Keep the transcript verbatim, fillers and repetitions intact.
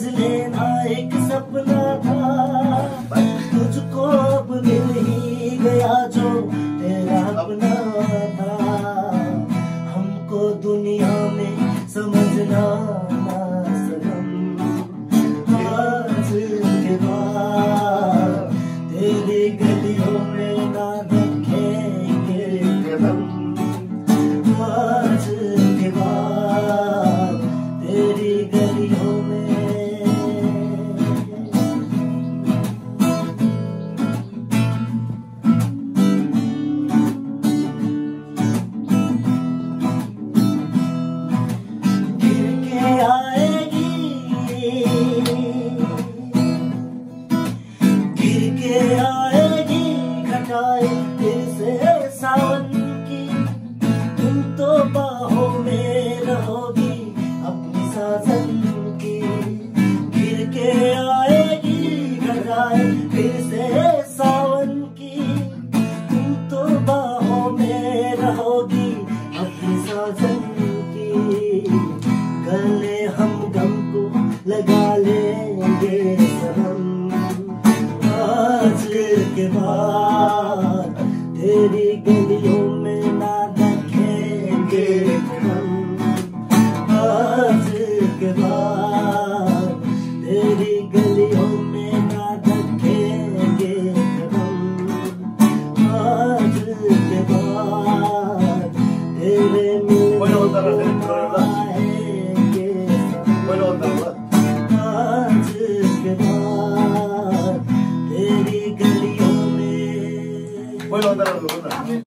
लेना एक सपना था, तुझको अब मिल ही गया जो तेरा अपना था। हमको दुनिया में समझना ना सनम, आज के बाद तेरी गलियों में ना देखेंगे कदम। आज के बाद तेरी गलियों में गिर के आएगी, गिर के आएगी घटाए फिर से सावन की। तुम तो बाहों में रहोगी अपनी साजन की। गिर के आएगी घटाए फिर से सावन की। तुम तो बाहों में रहोगी अपनी साजन की। गले हम गम को लगा लेंगे सनम, आज के बाद तेरी गलियों में ना देखेंगे हम। आज के बाद तेरी गलियों में ना देखेंगे हम। आज के बाद तेरे मिलने आएंगे आज के बाद तेरी गलियों में।